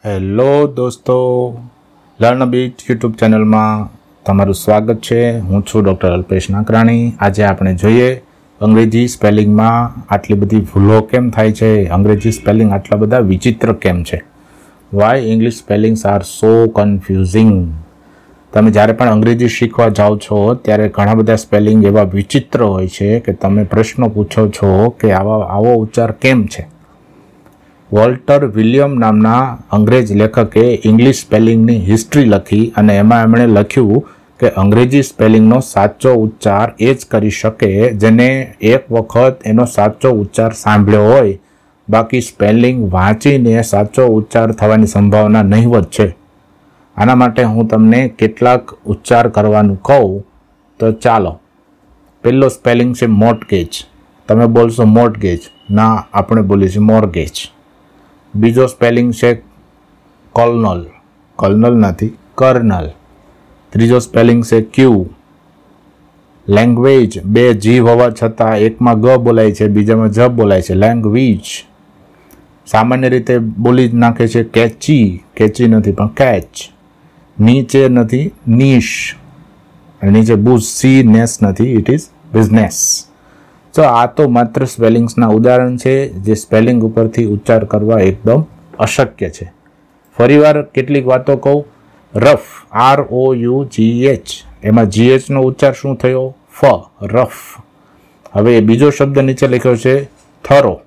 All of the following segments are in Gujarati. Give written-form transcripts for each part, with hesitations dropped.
હેલો દોસ્તો, લર્ન બીટ યુટ્યુબ ચેનલમાં તમારું સ્વાગત છે। હું છું ડૉક્ટર અલ્પેશ નાકરાણી। આજે આપણે જોઈએ અંગ્રેજી સ્પેલિંગમાં આટલી બધી ભૂલો કેમ થાય છે, અંગ્રેજી સ્પેલિંગ આટલા બધા વિચિત્ર કેમ છે। Why English spellings are so confusing. તમે જ્યારે પણ અંગ્રેજી શીખવા જાઓ છો ત્યારે ઘણા બધા સ્પેલિંગ એવા વિચિત્ર હોય છે કે તમે પ્રશ્નો પૂછો છો કે આવો ઉચ્ચાર કેમ છે। વોલ્ટર વિલિયમ નામના અંગ્રેજ લેખકે ઇંગ્લિશ સ્પેલિંગની હિસ્ટ્રી લખી અને એમાં એમણે લખ્યું કે અંગ્રેજી સ્પેલિંગનો સાચો ઉચ્ચાર એ જ કરી શકે જેને એક વખત એનો સાચો ઉચ્ચાર સાંભળ્યો હોય, બાકી સ્પેલિંગ વાંચીને સાચો ઉચ્ચાર થવાની સંભાવના નહીવત છે। આના માટે હું તમને કેટલાક ઉચ્ચાર કરવાનું કહું તો ચાલો। પહેલો સ્પેલિંગ છે મોર્ટગેજ। તમે બોલશો મોર્ટગેજ, ના, આપણે બોલીશું મોર્ગેજ। બીજો સ્પેલિંગ છે કર્નલ, કર્નલ નથી, કર્નલ। ત્રીજો સ્પેલિંગ છે ક્યુ। લેંગ્વેજ, બે જીવ હોવા છતાં એકમાં ગ બોલાય છે, બીજામાં જ બોલાય છે, લેંગ્વેજ। સામાન્ય રીતે બોલી જ નાખે છે કેચી, કેચી નથી પણ કેચ। નીચે નથી, નીશ, નીચે બુઝ, સી નેસ નથી, ઇટ ઇઝ બિઝનેસ। તો આ તો માત્ર સ્પેલિંગ્સના ઉદાહરણ છે જે સ્પેલિંગ ઉપરથી ઉચ્ચાર કરવા એકદમ અશક્ય છે। ફરીવાર કેટલીક વાતો કહું। રફ, ROUGH, એમાં GHનો ઉચ્ચાર શું થયો? ફ, રફ। હવે બીજો શબ્દ નીચે લખ્યો છે થરો,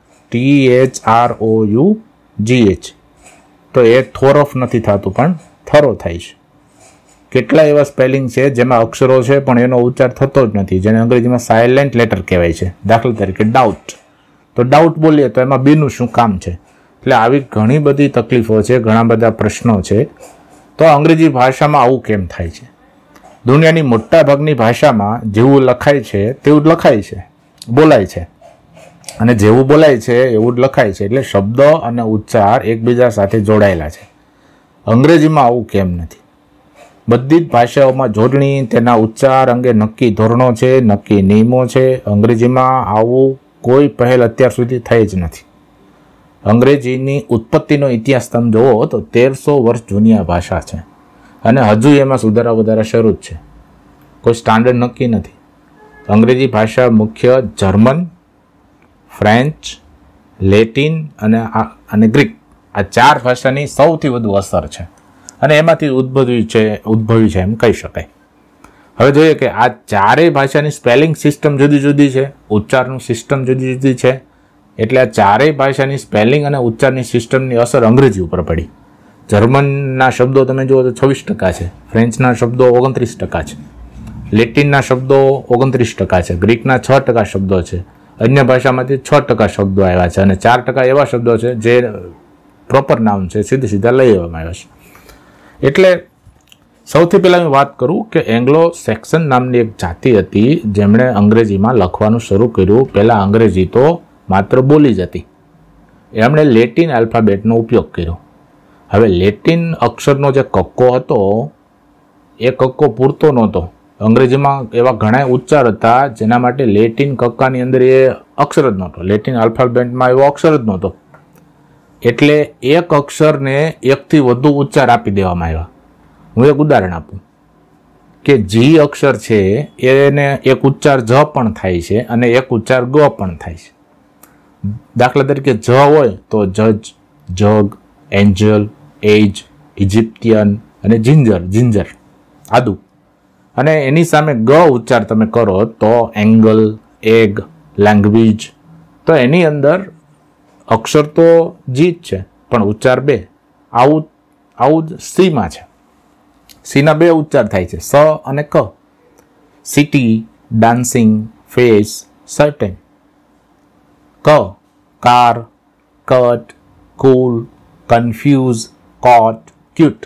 THROUGH, તો એ થોરફ નથી થતું પણ થરો થાય છે। કેટલા એવા સ્પેલિંગ છે જેમાં અક્ષરો છે પણ એનો ઉચ્ચાર થતો જ નથી, જેને અંગ્રેજીમાં સાયલેન્ટ લેટર કહેવાય છે। દાખલા તરીકે ડાઉટ, તો ડાઉટ બોલીએ તો એમાં બીનું શું કામ છે? એટલે આવી ઘણી બધી તકલીફો છે, ઘણા બધા પ્રશ્નો છે। તો અંગ્રેજી ભાષામાં આવું કેમ થાય છે? દુનિયાની મોટા ભાગની ભાષામાં જેવું લખાય છે તેવું જ લખાય છે, બોલાય છે, અને જેવું બોલાય છે એવું જ લખાય છે, એટલે શબ્દ અને ઉચ્ચાર એકબીજા સાથે જોડાયેલા છે। અંગ્રેજીમાં આવું કેમ નથી? બધી જ ભાષાઓમાં જોડણી, તેના ઉચ્ચાર અંગે નક્કી ધોરણો છે, નક્કી નિયમો છે। અંગ્રેજીમાં આવું કોઈ પહેલ અત્યાર સુધી થઈ જ નથી। અંગ્રેજીની ઉત્પત્તિનો ઇતિહાસ તમે જુઓ તો 1300 વર્ષ જૂની આ ભાષા છે અને હજુ એમાં સુધારા વધારા શરૂ જ છે, કોઈ સ્ટાન્ડર્ડ નક્કી નથી। અંગ્રેજી ભાષા મુખ્ય જર્મન, ફ્રેન્ચ, લેટિન અને ગ્રીક, આ 4 ભાષાની સૌથી વધુ અસર છે અને એમાંથી ઉદ્ભવી છે એમ કહી શકાય। હવે જોઈએ કે આ ચારેય ભાષાની સ્પેલિંગ સિસ્ટમ જુદી જુદી છે, ઉચ્ચારનું સિસ્ટમ જુદી જુદી છે, એટલે આ ચારેય ભાષાની સ્પેલિંગ અને ઉચ્ચારની સિસ્ટમની અસર અંગ્રેજી ઉપર પડી। જર્મનના શબ્દો તમે જુઓ તો 26% છે, ફ્રેન્ચના શબ્દો 29% છે, લેટિનના શબ્દો 29% છે, ગ્રીકના 6% શબ્દો છે, અન્ય ભાષામાંથી 6% શબ્દો આવ્યા છે અને 4% એવા શબ્દો છે જે પ્રોપર નાઉન છે, સીધા લઈ લેવામાં આવ્યા છે। એટલે સૌથી પહેલાં હું વાત કરું કે એંગ્લો સેક્સન નામની એક જાતિ હતી જેમણે અંગ્રેજીમાં લખવાનું શરૂ કર્યું। પહેલાં અંગ્રેજી તો માત્ર બોલી જ હતી, એમણે લેટિન આલ્ફાબેટનો ઉપયોગ કર્યો। હવે લેટિન અક્ષરનો જે કક્કો હતો એ કક્કો પૂરતો નહોતો, અંગ્રેજીમાં એવા ઘણા ઉચ્ચાર હતા જેના માટે લેટિન કક્કાની અંદર એ અક્ષર જ નહોતો, લેટિન આલ્ફાબેટમાં એવો અક્ષર જ નહોતો, એટલે એક અક્ષરને એકથી વધુ ઉચ્ચાર આપી દેવામાં આવ્યા। હું એક ઉદાહરણ આપું કે જી અક્ષર છે એને એક ઉચ્ચાર જ પણ થાય છે અને એક ઉચ્ચાર ગ પણ થાય છે। દાખલા તરીકે જ હોય તો જજ, જગ, એન્જલ, એજ, ઇજિપ્તિયન અને જિંજર, આદુ, અને એની સામે ગ ઉચ્ચાર તમે કરો તો એંગલ, એગ, લેંગ્વેજ, તો એની અંદર અક્ષર તો જી જ છે પણ ઉચ્ચાર 2। આવું જ સીમાં છે, સીના 2 ઉચ્ચાર થાય છે, સ અને ક। City, dancing, face, certain. ક, car, cut, cool, confuse, coat, cute.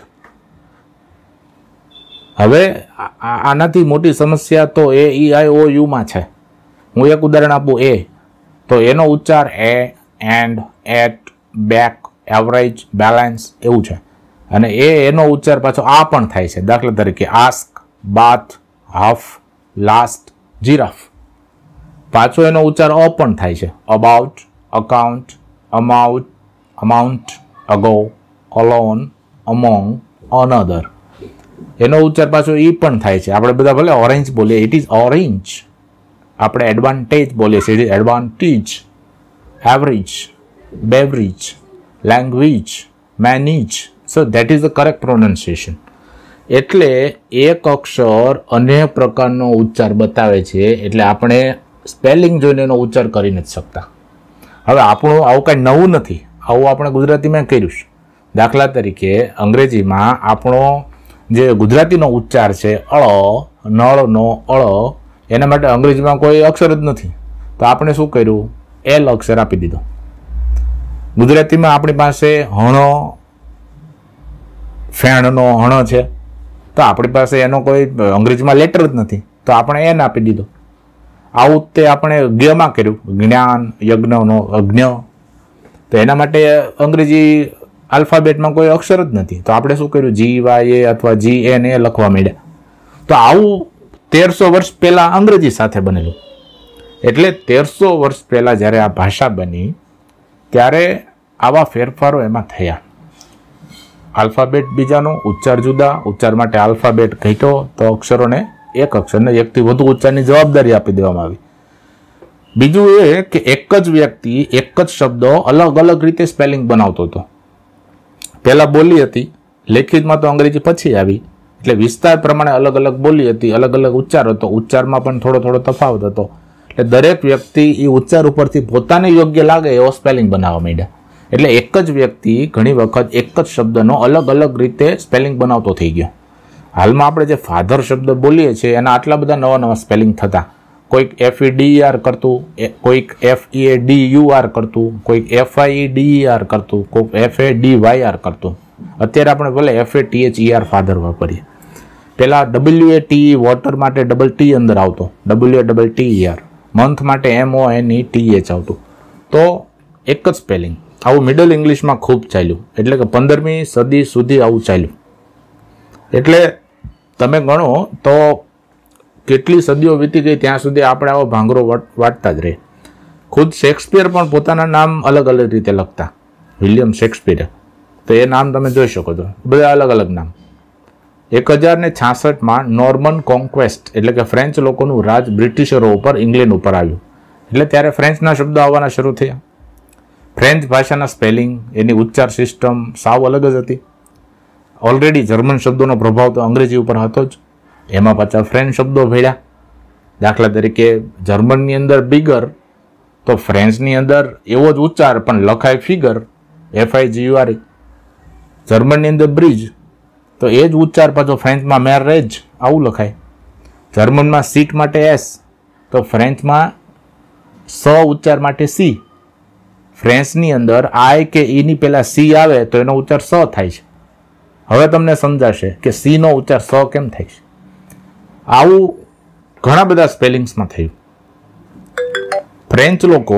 હવે આનાથી મોટી સમસ્યા તો AEIOU માં છે। હું એક ઉદાહરણ આપું, એ તો એનો ઉચ્ચાર એ, and, at, back, average, balance એવું છે, અને એનો ઉચ્ચાર પાછો આ પણ થાય છે। દાખલા તરીકે ask, bath, half, last, giraffe, પાછો એનો ઉચ્ચાર અ પણ થાય છે। About, account, amount, ago, alone, among, another. એનો ઉચ્ચાર પાછો ઈ પણ થાય છે. આપણે બધા ભલે ઓરેન્જ બોલીએ, ઇટ ઇઝ ઓરેન્જ. આપણે એડવાન્ટેજ બોલીએ છીએ, it is advantage. Average, beverage, language, manage. So that is the correct pronunciation. એટલે એક અક્ષર અન્ય પ્રકારનો ઉચ્ચાર બતાવે છે, એટલે આપણે સ્પેલિંગ જોઈને એનો ઉચ્ચાર કરી નથી શકતા. હવે આપણું આવું કાંઈ નવું નથી, આવું આપણે ગુજરાતીમાં કર્યું છે. દાખલા તરીકે અંગ્રેજીમાં આપણો જે ગુજરાતીનો ઉચ્ચાર છે અળ, નળનો અળ, એના માટે અંગ્રેજીમાં કોઈ અક્ષર જ નથી, તો આપણે શું કર્યું? એલ અક્ષર આપી દીધો. ગુજરાતીમાં આપણી પાસે હણો, ફેણનો હણ છે, તો આપણી પાસે એનો કોઈ અંગ્રેજીમાં લેટર જ નથી, તો આપણે એન આપી દીધો. આવું તે આપણે જ્ઞમાં કર્યું, જ્ઞાન, યજ્ઞનો અજ્ઞ. તો એના માટે અંગ્રેજી આલ્ફાબેટમાં કોઈ અક્ષર જ નથી, તો આપણે શું કર્યું? GY અથવા GN લખવા માંડ્યા. તો આવું 1300 વર્ષ પહેલાં અંગ્રેજી સાથે બનેલું. એટલે 1300 વર્ષ પહેલાં જ્યારે આ ભાષા બની ત્યારે આવા ફેરફારો એમાં થયા. આલ્ફાબેટ બીજાનો, ઉચ્ચાર જુદા, ઉચ્ચાર માટે આલ્ફાબેટ ઘટ્યો, તો અક્ષરોને એક અક્ષરને એકથી વધુ ઉચ્ચારની જવાબદારી આપી દેવામાં આવી. બીજું એ કે એક જ વ્યક્તિ એક જ શબ્દો અલગ અલગ રીતે સ્પેલિંગ બનાવતો હતો. પહેલાં બોલી હતી, લેખિતમાં તો અંગ્રેજી પછી આવી, એટલે વિસ્તાર પ્રમાણે અલગ અલગ બોલી હતી, અલગ અલગ ઉચ્ચાર હતો, ઉચ્ચારમાં પણ થોડો થોડો તફાવત હતો. એટલે દરેક વ્યક્તિ એ ઉચ્ચાર ઉપરથી પોતાને યોગ્ય લાગે એવો સ્પેલિંગ બનાવવા માંડ્યા. એટલે એક જ વ્યક્તિ ઘણી વખત એક જ શબ્દનો અલગ અલગ રીતે સ્પેલિંગ બનાવતો થઈ ગયો. હાલમાં આપણે જે ફાધર શબ્દ બોલીએ છીએ એના આટલા બધા નવા નવા સ્પેલિંગ થતા. કોઈક FEDER કરતું, કોઈક FEADUR કરતું, કોઈક FIEDER કરતું, કોઈક FADYR કરતું. અત્યારે આપણે ભલે FATHER ફાધર વાપરીએ. પહેલાં WATE વોટર માટે ડબલ T અંદર આવતો, WATTER. મંથ માટે MONETH આવતું. તો એક જ સ્પેલિંગ. આવું મિડલ ઇંગ્લિશમાં ખૂબ ચાલ્યું, એટલે કે 15મી સદી સુધી આવું ચાલ્યું. એટલે તમે ગણો તો કેટલી સદીઓ વીતી ગઈ ત્યાં સુધી આપણે આવો ભાંગરો વાટતા જ રહે. ખુદ શેક્સપિયર પણ પોતાના નામ અલગ અલગ રીતે લખતા. વિલિયમ શેક્સપિયર, તો એ નામ તમે જોઈ શકો છો, બધા અલગ અલગ નામ. 1066માં નોર્મન કોન્ક્વેસ્ટ એટલે કે ફ્રેન્ચ લોકોનું રાજ બ્રિટિશરો ઉપર, ઇંગ્લેન્ડ ઉપર આવ્યું. એટલે ત્યારે ફ્રેન્ચના શબ્દો આવવાના શરૂ થયા. ફ્રેન્ચ ભાષાના સ્પેલિંગ, એની ઉચ્ચાર સિસ્ટમ સાવ અલગ જ હતી. ઓલરેડી જર્મન શબ્દોનો પ્રભાવ તો અંગ્રેજી ઉપર હતો જ, એમાં પાછા ફ્રેન્ચ શબ્દો ભેળ્યા. દાખલા તરીકે જર્મનની અંદર બિગર, તો ફ્રેન્ચની અંદર એવો જ ઉચ્ચાર પણ લખાય ફિગર, FIGURE. જર્મનની અંદર બ્રિજ, તો એ જ ઉચ્ચાર પાછો ફ્રેન્ચમાં મેરેજ આવું લખાય. જર્મનમાં સીટ માટે S, તો ફ્રેન્ચમાં સ ઉચ્ચાર માટે C. ફ્રેન્ચની અંદર I કે Eની પહેલાં C આવે તો એનો ઉચ્ચાર સ થાય છે. હવે તમને સમજાશે કે C નો ઉચ્ચાર સ કેમ થાય છે. આવું ઘણા બધા સ્પેલિંગ્સમાં થયું. ફ્રેન્ચ લોકો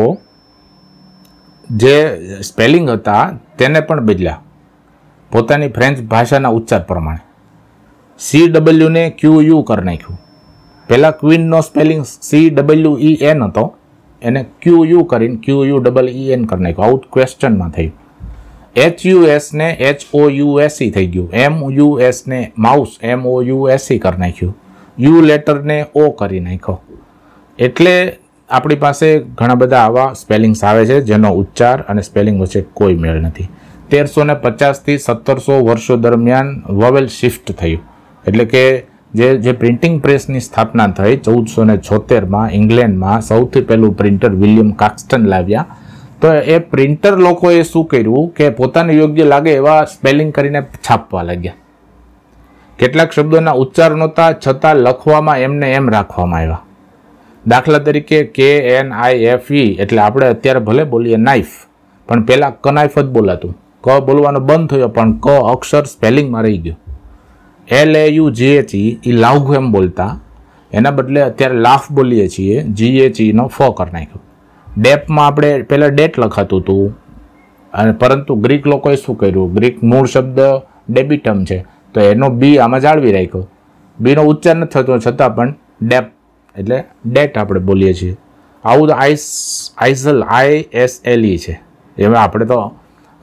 જે સ્પેલિંગ હતા તેને પણ બદલ્યા પોતાની ફ્રેન્ચ ભાષાના ઉચ્ચાર પ્રમાણે. CW ને QU કરી નાખ્યું. પહેલાં ક્વીનનો સ્પેલિંગ CWEN હતો, એને QU કરીને QUEEN કરી નાખ્યું. આવું ક્વેશ્ચનમાં થયું. HUS ને HOUSE થઈ ગયું. MUS ને માઉસ MOUSE કરી નાખ્યું. U લેટરને O કરી નાખ્યો. એટલે આપણી પાસે ઘણા બધા આવા સ્પેલિંગ્સ આવે છે જેનો ઉચ્ચાર અને સ્પેલિંગ વચ્ચે કોઈ મેળ નથી. 1350થી 1700 વર્ષો દરમિયાન વોવેલ શિફ્ટ થયું. એટલે કે જે પ્રિન્ટિંગ પ્રેસની સ્થાપના થઈ 1476માં ઇંગ્લેન્ડમાં સૌથી પહેલું પ્રિન્ટર વિલિયમ કાક્સ્ટન લાવ્યા. તો એ પ્રિન્ટર લોકોએ શું કર્યું કે પોતાને યોગ્ય લાગે એવા સ્પેલિંગ કરીને છાપવા લાગ્યા. કેટલાક શબ્દોના ઉચ્ચાર નહોતા છતાં લખવામાં એમને એમ રાખવામાં આવ્યા. દાખલા તરીકે KNIFE એટલે આપણે અત્યારે ભલે બોલીએ નાઇફ, પણ પહેલાં કનાઇફ જ બોલાતું. ક બોલવાનો બંધ થયો પણ ક અક્ષર સ્પેલિંગમાં રહી ગયો. LAUGHE એ લાઉઘ એમ બોલતા, એના બદલે અત્યારે લાફ બોલીએ છીએ, GHEનો ફ કરી નાખ્યો. ડેપમાં આપણે પહેલાં ડેટ લખાતું હતું, અને પરંતુ ગ્રીક લોકોએ શું કર્યું, ગ્રીક મૂળ શબ્દ ડેબિટમ છે તો એનો બી આમાં જાળવી રાખ્યો. બીનો ઉચ્ચાર નથી થતો છતાં પણ ડેપ એટલે ડેટ આપણે બોલીએ છીએ. આવું આઈસલ ISLE છે. એમાં આપણે તો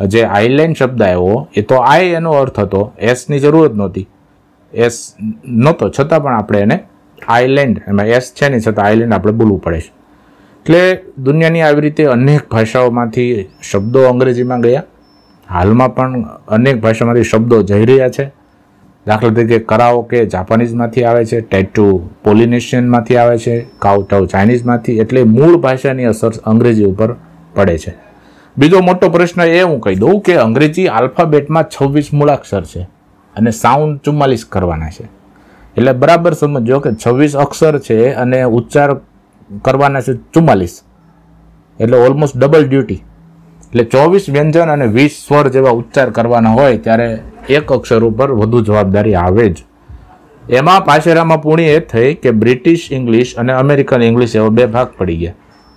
જે આઇલેન્ડ શબ્દ આવ્યો એ તો એનો અર્થ હતો, એસની જરૂર જ નહોતી, એસ નહોતો છતાં પણ આપણે એને આઇલેન્ડ, એમાં એસ છે નહીં છતાં આઇલેન્ડ આપણે બોલવું પડે છે. એટલે દુનિયાની આવી રીતે અનેક ભાષાઓમાંથી શબ્દો અંગ્રેજીમાં ગયા. હાલમાં પણ અનેક ભાષામાંથી શબ્દો જઈ રહ્યા છે. દાખલા તરીકે કરાઓકે જાપાનીઝમાંથી આવે છે, ટેટુ પોલિનેશિયનમાંથી આવે છે, કાઉટાઉ ચાઇનીઝમાંથી. એટલે મૂળ ભાષાની અસર અંગ્રેજી ઉપર પડે છે. બીજો મોટો પ્રશ્ન એ હું કહી દઉં કે અંગ્રેજી આલ્ફાબેટમાં 26 મૂળાક્ષર છે અને સાઉન્ડ 44 કરવાના છે. એટલે બરાબર સમજો કે 26 અક્ષર છે અને ઉચ્ચાર કરવાના છે 44, એટલે ઓલમોસ્ટ ડબલ ડ્યુટી. એટલે 24 વ્યંજન અને 20 સ્વર જેવા ઉચ્ચાર કરવાના હોય ત્યારે એક અક્ષર ઉપર વધુ જવાબદારી આવે જ. એમાં પાછેરામાં પૂણી એ થઈ કે બ્રિટિશ ઇંગ્લિશ અને અમેરિકન ઇંગ્લિશ એવા બે ભાગ પડી ગયા.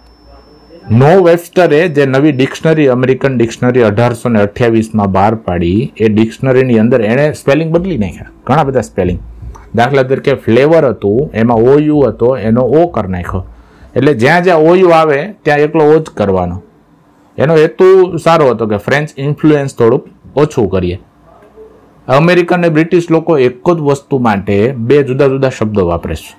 નો વેબસ્ટરે જે નવી ડિક્શનરી, અમેરિકન ડિક્શનરી 1828માં બહાર પાડી, એ ડિક્શનરીની અંદર એણે સ્પેલિંગ બદલી નાખ્યા, ઘણા બધા સ્પેલિંગ. દાખલા તરીકે ફ્લેવર હતું, એમાં OU હતો, એનો O કરી નાખ્યો. એટલે જ્યાં જ્યાં OU આવે ત્યાં એકલો O જ કરવાનો. એનો હેતુ સારો હતો કે ફ્રેન્ચ ઇન્ફ્લુએન્સ થોડુંક ઓછું કરીએ. અમેરિકન અને બ્રિટિશ લોકો એક જ વસ્તુ માટે બે જુદા જુદા શબ્દો વાપરે છે.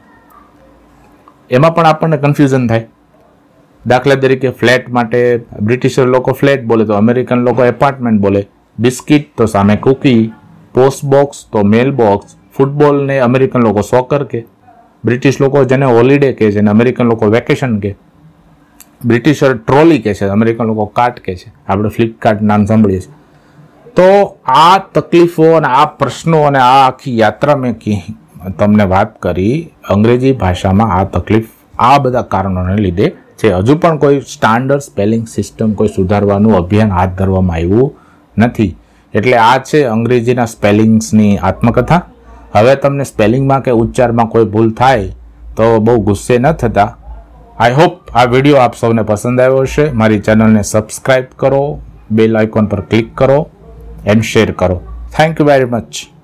એમાં પણ આપણને કન્ફ્યુઝન થાય. દાખલા તરીકે ફ્લેટ માટે બ્રિટિશર લોકો ફ્લેટ બોલે તો અમેરિકન લોકો એપાર્ટમેન્ટ બોલે. બિસ્કિટ તો સામે કુકી, પોસ્ટ બોક્સ તો મેલ બોક્સ. ફૂટબોલને અમેરિકન લોકો સોકર કે, બ્રિટિશ લોકો જેને હોલિડે કહે છે અને અમેરિકન લોકો વેકેશન કે. બ્રિટિશર ટ્રોલી કહે છે, અમેરિકન લોકો કાર્ટ કહે છે. આપણે ફ્લિપકાર્ટ નામ સાંભળીએ છીએ. તો આ તકલીફો અને આ પ્રશ્નો અને આ આખી યાત્રા મેં તમને વાત કરી. અંગ્રેજી ભાષામાં આ તકલીફ આ બધા કારણોને લીધે છે. હજુ પણ કોઈ સ્ટાન્ડર્ડ સ્પેલિંગ સિસ્ટમ કોઈ સુધારવાનું અભિયાન હાથ ધરવામાં આવ્યું નથી. એટલે આ છે અંગ્રેજીના સ્પેલિંગ્સની આત્મકથા. હવે તમને સ્પેલિંગમાં કે ઉચ્ચારમાં કોઈ ભૂલ થાય તો બહુ ગુસ્સે ન થતા. આઈ હોપ આ વિડીયો આપ સૌને પસંદ આવ્યો હશે. મારી ચેનલને સબસ્ક્રાઈબ કરો, બેલ આઇકોન પર ક્લિક કરો એન્ડ શેર કરો. Thank you very much.